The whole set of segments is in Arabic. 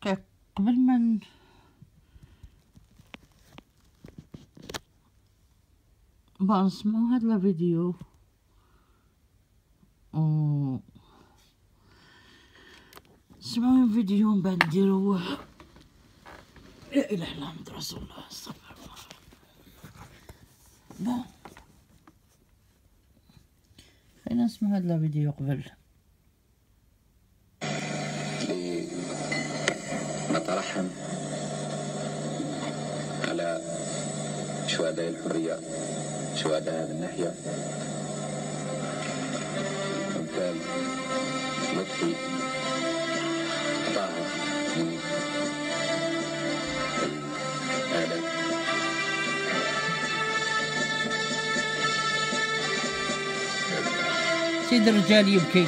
قبل ما نسمعو هاد الفيديو سمعوا فيديو من بعد نديرو لا اله الا محمد رسول الله استغفر الله. بون خلينا نسمعو هاد الفيديو قبل نترحم على شهداء الحرية، شهداء هذه الناحية، أمثال لطفي، طاهر، آدم. سيد الرجال يبكي.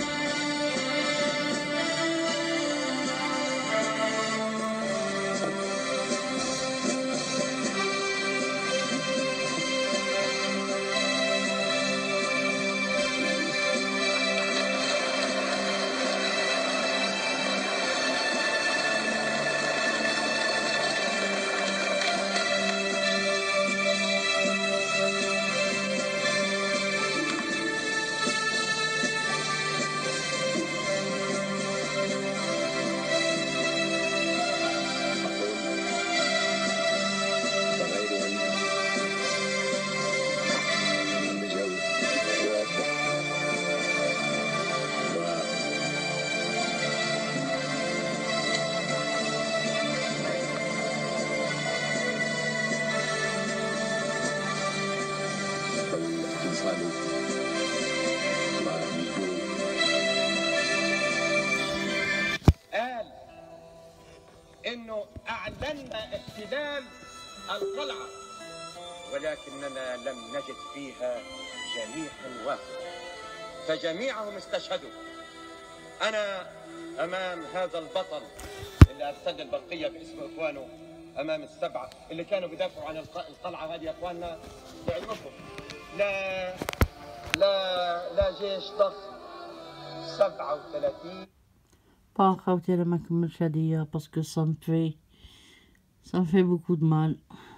قال انه اعلنا احتلال القلعه ولكننا لم نجد فيها جميعا واحدا، فجميعهم استشهدوا. انا امام هذا البطل اللي ارسل البرقيه باسم اخوانه، امام السبعه اللي كانوا بيدافعوا عن القلعه هذه يا اخواننا، لعلمكم لا جيش ضخم 37. با خوتي انا ما نكملش هادية باسكو ça me fait beaucoup de mal.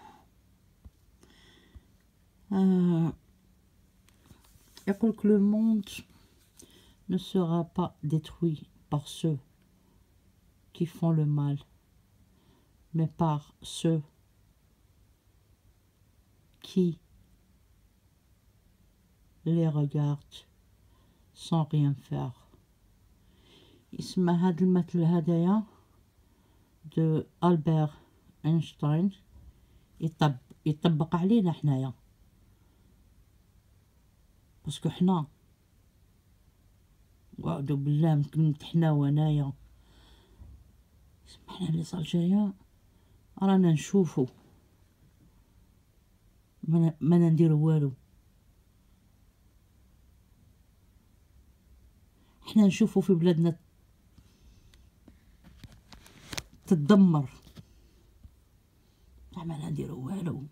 يقول que le monde ne sera pas détruit par ceux qui font le mal, mais par ceux qui les regardent sans rien faire. اسمها هاد المثل هدايا دو ألبير أينشتاين، يطبق علينا حنايا باسكو حنا وعدو بالله ممكن حنا وانايا حنا لي زالجيريان رانا نشوفو ما نديرو والو، حنا نشوفو في بلادنا تدمر ما نديرو والو،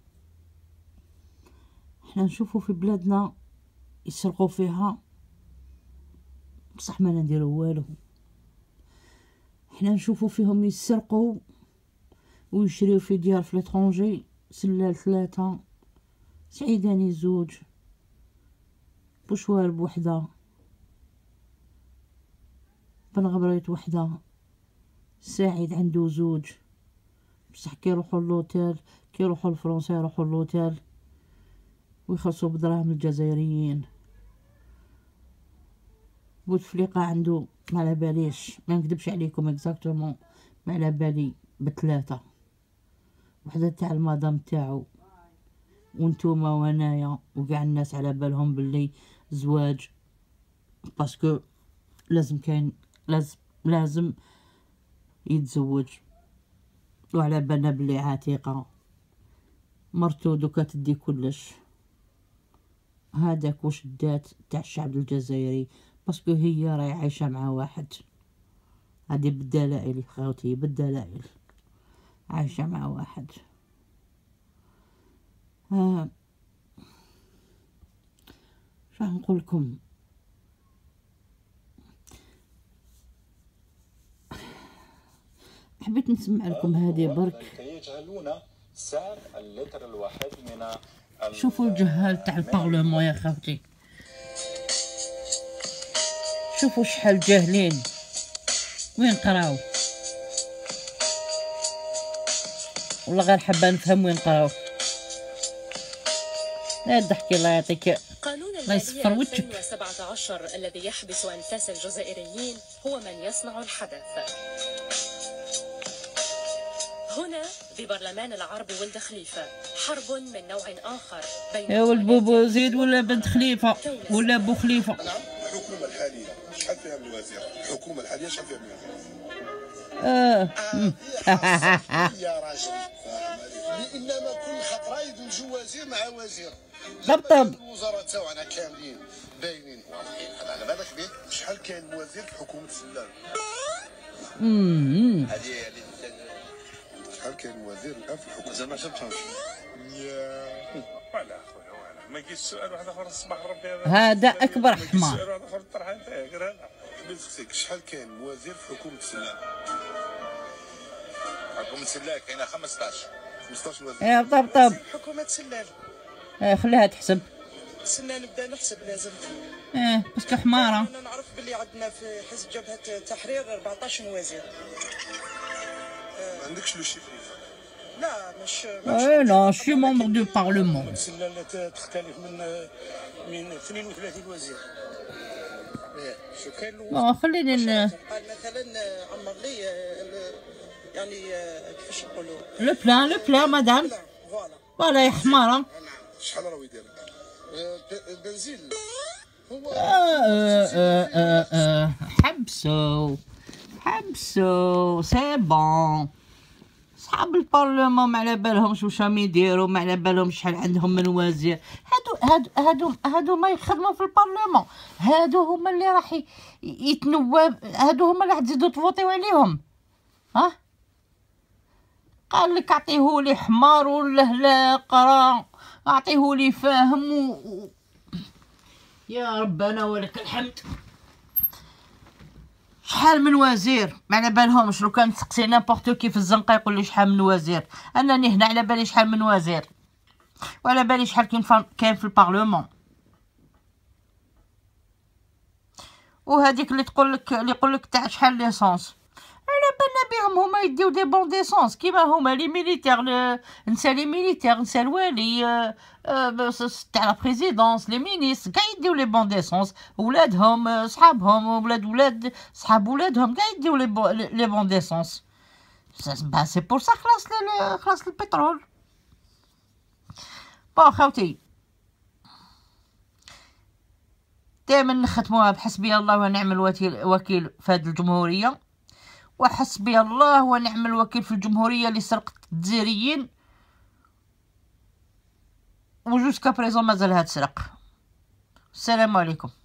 حنا نشوفو في بلادنا يسرقوا فيها بصح ما نديرو والو، حنا نشوفو فيهم يسرقوا ويشريو في ديار في لترونجي، سلال 3 سعيداني 2 بوشوارب 1 بن غبريت 1 سعيد عنده 2 بصح كي يروحوا لوتيل كي يروحوا لفرنسا يروحوا لوتيل ويخلصوا بدراهم الجزائريين. بوتفليقة عنده ما على باليش، ما نكذبش عليكم اكزاكتومون ما على بالي ب3 وحده تاع المدام تاعو وانتوما وانايا وكاع الناس على بالهم باللي زواج باسكو لازم كاين لازم يتزوج، وعلى بالنا بلي عتيقة مرتو دوكا تدي كلش. هذاك واش دات تاع الشعب الجزائري باسكو هي راهي عايشة مع واحد، هذه بالدلائل خاوتي بالدلائل عايشة مع واحد. شو نقولكم، حبيت نسمع لكم هذه برك. يجعلون سعر اللتر الواحد من شوفوا الجهال تاع البارلمون يا خاوتي، شوفوا شحال جاهلين، وين قراو؟ والله غير حابه نفهم وين قراو. لا تضحكي الله يعطيك. قانون الله يصفر المالية وجهك. 2017 الذي يحبس أنفاس الجزائريين هو من يصنع الحدث. هنا ببرلمان العرب ولد خليفة حرب من نوع آخر بين يا ولد بوبو زيد ولا بنت خليفة ولا بو خليفة. نعم. الحكومة الحالية شحال فيها من وزير؟ الحكومة الحالية شحال فيها من وزير؟ يا راجل انما كل خطره يدوزو وزير مع وزير. طبطب. الوزراء تاعنا كاملين باينين واضحين. على بالك بيه شحال كاين وزير في حكومة السلام؟ هذه شحال كاين وزير الان في الحكومة؟ زعما شفتهمش. ولا خويا ولا ما يجيش سؤال واحد اخر الصباح ربي هذا أكبر حمار. سؤال واحد اخر طرح انت غير هذا. بنسقسيك شحال كاين وزير في حكومة السلام؟ حكومة سلال كاينه 15 وزير. يا طبطب. حكومة سلال. خليها تحسب. سنا نبدا نحسب لازم. باسكو حمارة. انا نعرف باللي عندنا في حزب جبهة التحرير 14 وزير. ما عندكش لو شيفر؟ لا مش لا شي ممبر دو بارلمون. سلال تختلف من 32 وزير. شو كان خليني قال مثلا عمر لي يعني كيفاش نقولوا لو بلان مدام. فوالا يا حمارة. شحال راهو يدير؟ البنزين هو حبسو سي بون. صحاب البارلمون ما على بالهمش واش راهم يديروا، ما على بالهم شحال عندهم من وزير. هادو ما يخدموا في البارلمون، هادو هما اللي راح يتنوب، هادو هما اللي راح تزيدوا تفوتيو عليهم. قال لك اعطيهولي حمار ولا لا قرا، اعطيهولي فاهم يا ربنا ولك الحمد. شحال من وزير ما على بالهمش. لو كان تسقسي نابورتو كي في الزنقه يقول لي شحال من وزير، انني هنا على بالي شحال من وزير وعلى بالي شحال كاين في البارلمون. وهذيك اللي يقول لك تاع شحال ليسونس، على بالنا بهم هما يديو دي بون ديسونس كيما هما لي ميليتير. نسى لي ميليتير، نسى الوالي تاع لا بريزيدونس، لي مينيس كاع يديو لي بون ديسونس. ولادهم صحابهم ولاد صحاب ولادهم كاع يديو لي بون ديسونس. سي بور سا خلاص البترول. بون خاوتي دائما نختموها بحسبي الله ونعم الوكيل في هذه الجمهوريه، وحسبي الله ونعم الوكيل في الجمهوريه اللي سرقت الجزائريين وجوسكا بريزون مازالها تسرق. السلام عليكم.